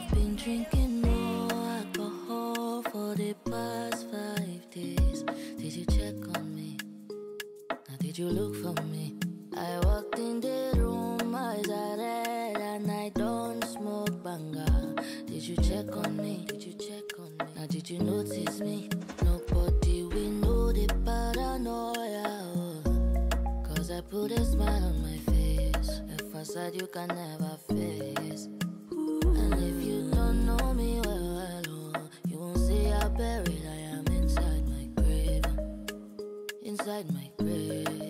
Been drinking more alcohol for the past 5 days. Did you check on me? Now did you look for me? I walked in the room, eyes are red, and I don't smoke banga. Did you check on me? Did you check on me? Now did you notice me? Nobody will know the paranoia. Cause I put a smile on my face, a facade you can never face. And if you don't know me well, you won't see how buried I am inside my grave. Inside my grave.